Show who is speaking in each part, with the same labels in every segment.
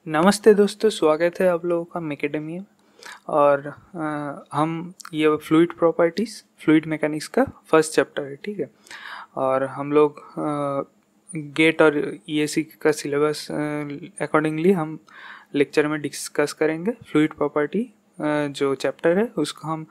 Speaker 1: नमस्ते दोस्तों, स्वागत है आप लोगों का मैकेडेमी में। और हम ये फ्लूइड मैकेनिक्स का फर्स्ट चैप्टर है, ठीक है। और हम लोग गेट और ईएसी का सिलेबस अकॉर्डिंगली हम लेक्चर में डिस्कस करेंगे। फ्लूइड प्रॉपर्टी जो चैप्टर है उसको हम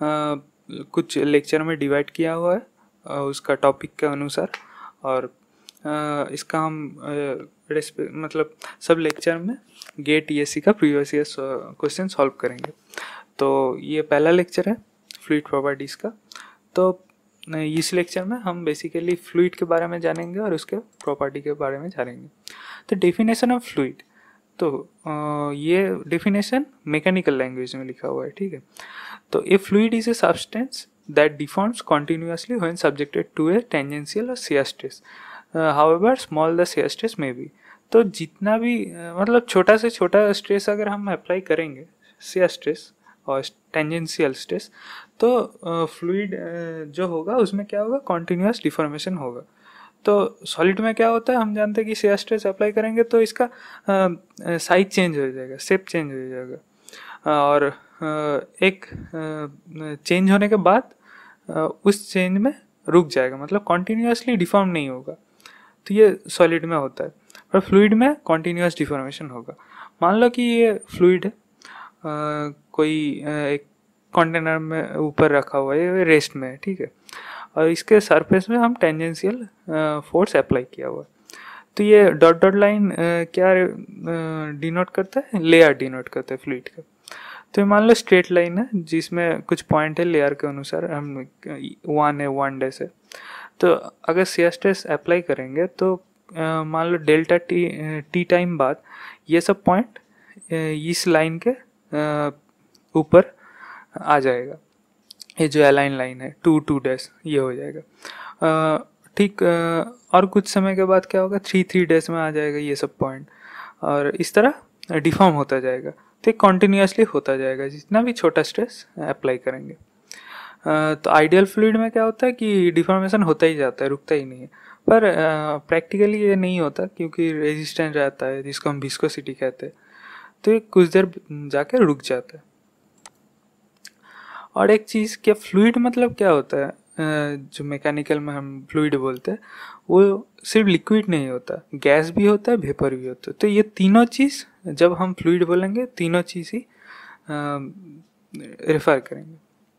Speaker 1: कुछ लेक्चर में डिवाइड किया हुआ है उसका टॉपिक के अनुसार। और इसका हम मतलब सब लेक्चर में गेट ईएससी का प्रीवियस ईयर क्वेश्चन सॉल्व करेंगे। तो ये पहला लेक्चर है फ्लूइड प्रॉपर्टीज़ का। तो इस लेक्चर में हम बेसिकली फ्लूइड के बारे में जानेंगे और उसके प्रॉपर्टी के बारे में जानेंगे। तो डेफिनेशन ऑफ फ्लूइड, तो ये डेफिनेशन मैकेनिकल लैंग्वेज में लिखा हुआ है, ठीक है। तो a fluid is a substance that deforms continuously when subjected to a tangential और shear stress, however small the shear stress may be. तो जितना भी मतलब छोटा से छोटा स्ट्रेस अगर हम अप्लाई करेंगे, शियर स्ट्रेस और टेंजेंशियल स्ट्रेस, तो फ्लूइड जो होगा उसमें क्या होगा, कॉन्टिन्यूस डिफॉर्मेशन होगा। तो सॉलिड में क्या होता है, हम जानते हैं कि शियर स्ट्रेस अप्लाई करेंगे तो इसका साइज चेंज हो जाएगा, शेप चेंज हो जाएगा। और एक चेंज होने के बाद उस चेंज में रुक जाएगा, मतलब कॉन्टिन्यूसली डिफॉर्म नहीं होगा। तो ये सॉलिड में होता है, और फ्लूइड में कॉन्टिन्यूस डिफॉर्मेशन होगा। मान लो कि ये फ्लूइड है, कोई एक कंटेनर में ऊपर रखा हुआ है, ये रेस्ट में है, ठीक है। और इसके सरफेस में हम टेंजेंशियल फोर्स अप्लाई किया हुआ है। तो ये डॉट डॉट लाइन क्या डिनोट करता है, लेयर डिनोट करता है फ्लूइड का। तो मान लो स्ट्रेट लाइन है जिसमें कुछ पॉइंट है लेयर के अनुसार, हम 1 है 1 डैश है। तो अगर शियर स्ट्रेस अप्लाई करेंगे तो मान लो डेल्टा टी टाइम बाद ये सब पॉइंट इस लाइन के ऊपर आ जाएगा। ये जो अलाइन लाइन है 2 डैश ये हो जाएगा, ठीक। और कुछ समय के बाद क्या होगा, 3 डैश में आ जाएगा ये सब पॉइंट, और इस तरह डिफॉर्म होता जाएगा। तो कंटिन्यूसली होता जाएगा जितना भी छोटा स्ट्रेस अप्लाई करेंगे। तो आइडियल फ्लूइड में क्या होता है कि डिफॉर्मेशन होता ही जाता है, रुकता ही नहीं है। पर प्रैक्टिकली ये नहीं होता क्योंकि रेजिस्टेंस रहता है जिसको हम विस्कोसिटी कहते हैं, तो ये कुछ देर जाके रुक जाता है। और एक चीज़, क्या फ्लूइड मतलब क्या होता है, जो मैकेनिकल में हम फ्लूइड बोलते हैं वो सिर्फ लिक्विड नहीं होता, गैस भी होता है, वेपर भी होता है। तो ये तीनों चीज़ जब हम फ्लूइड बोलेंगे तीनों चीज़ ही रेफर करेंगे।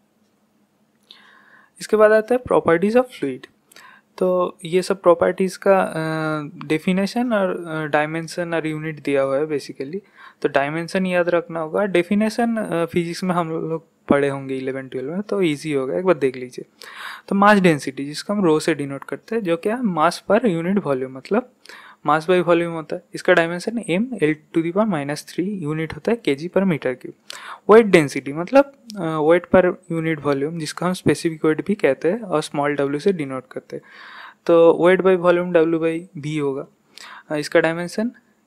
Speaker 1: इसके बाद आता है प्रॉपर्टीज़ ऑफ फ्लूइड। तो ये सब प्रॉपर्टीज़ का डेफिनेशन और डायमेंशन और यूनिट दिया हुआ है बेसिकली। तो डायमेंशन याद रखना होगा, डेफिनेशन फिजिक्स में हम लोग पढ़े होंगे 11-12 में, तो इजी होगा, एक बार देख लीजिए। तो मास डेंसिटी जिसको हम रो से डिनोट करते हैं, जो क्या है मास पर यूनिट वॉल्यूम, मतलब मास बाई वॉल्यूम होता है। इसका डायमेंशन m(L⁻³ यूनिट होता है kg/m³। वेट डेंसिटी मतलब वेट पर यूनिट वॉल्यूम, जिसको हम स्पेसिफिक वेट भी कहते हैं और स्मॉल w से डिनोट करते हैं। तो वेट बाई वॉल्यूम W/V होगा। इसका डायमेंशन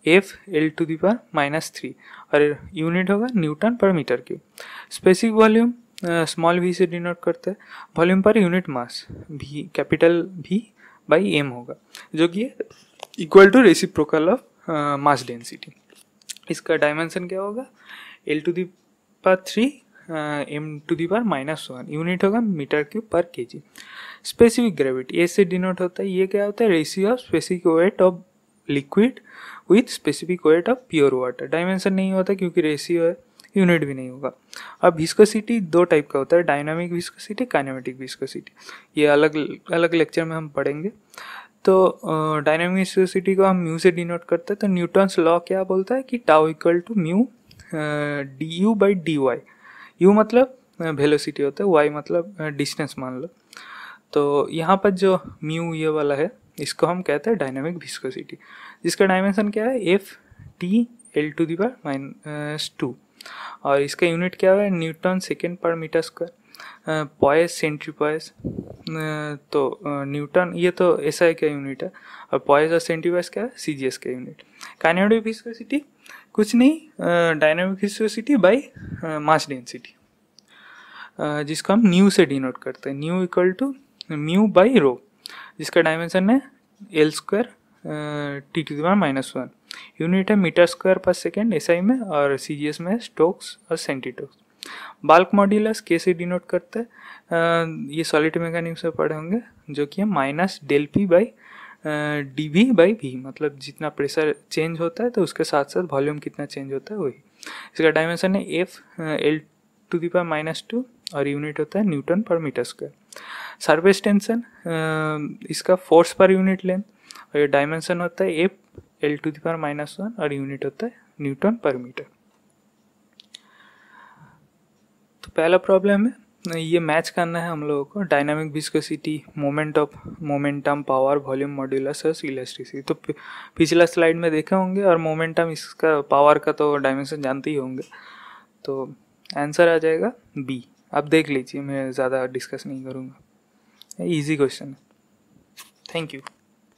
Speaker 1: F(L⁻³ और यूनिट होगा N/m³। Specific volume small v से डिनोट करते हैं, volume per unit mass v, capital V/m होगा, जो कि equal to reciprocal of mass density. इसका डायमेंशन क्या होगा, L⁻³ m⁻⁻1 यूनिट होगा m³/kg। स्पेसिफिक ग्रेविटी ए से डिनोट होता है, ये क्या होता है, ratio of specific weight of liquid with specific weight of pure water. Dimension नहीं होता क्योंकि रेशियो है, यूनिट भी नहीं होगा। अब विस्कोसिटी दो टाइप का होता है, डायनामिक विस्कोसिटी, काइनेमेटिक विस्कोसिटी। ये अलग अलग लेक्चर में हम पढ़ेंगे। तो डायनामिक विस्कोसिटी को हम म्यू से डिनोट करते हैं। तो न्यूटन्स लॉ क्या बोलता है कि tau equal to mu du/dy। U मतलब वेलोसिटी होता है, y मतलब डिस्टेंस मान लो। तो यहाँ पर जो म्यू ये वाला है इसको हम कहते हैं डायनामिक विस्कोसिटी, जिसका डायमेंशन क्या है F(T)L⁻², और इसका यूनिट क्या है, N/s/m²। पॉइस सेंट्रीपॉइस, तो न्यूटन ये तो SI का यूनिट है, और पॉइस और सेंट्रीपॉइस क्या है, CGS का यूनिट। काइनेमेटिक विस्कोसिटी कुछ नहीं, dynamic viscosity by mass density, जिसको हम न्यू से डिनोट करते हैं, न्यू इक्वल टू म्यू/रो, जिसका डायमेंशन है L² T⁻⁻1। यूनिट है metre square per second SI में, और सीजीएस में स्टोक्स और सेंटीटोक्स। बल्क मॉड्यूलस कैसे डिनोट करता है, ये सॉलिड मैकेनिक्स में पढ़े होंगे, जो कि है minus del P by D V by V, मतलब जितना प्रेशर चेंज होता है तो उसके साथ साथ वॉल्यूम कितना चेंज होता है वही। इसका डायमेंशन है F L to the power -2 और यूनिट होता है newton per metre square. Surface tension इसका फोर्स पर यूनिट लेंथ, और ये डायमेंशन होता है F L to the power -1 और यूनिट होता है न्यूटन पर मीटर। तो पहला प्रॉब्लम है, ये मैच करना है हम लोगों को dynamic viscosity, momentum, power, volume, modulus और इलास्टिसिटी। तो पिछला स्लाइड में देखे होंगे, और मोमेंटम इसका पावर का तो डायमेंशन जानते ही होंगे, तो आंसर आ जाएगा बी। आप देख लीजिए, मैं ज़्यादा डिस्कस नहीं करूँगा, इजी क्वेश्चन है। Thank you.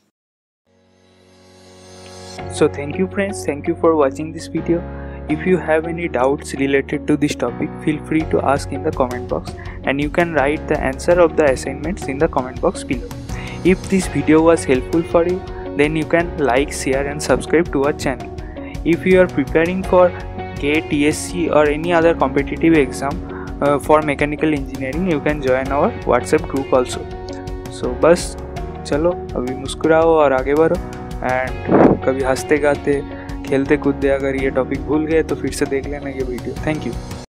Speaker 1: So thank you friends, thank you for watching this video. If you have any doubts related to this topic, feel free to ask in the comment box, and you can write the answer of the assignments in the comment box below. If this video was helpful for you, then you can like, share and subscribe to our channel. If you are preparing for GATE, TSC or any other competitive exam for mechanical engineering, you can join our WhatsApp group also. So बस चलो अभी मुस्कुराओ और आगे बढ़ो, and कभी हंसते गाते खेलते कूदते अगर ये टॉपिक भूल गए तो फिर से देख लेना ये वीडियो। Thank you.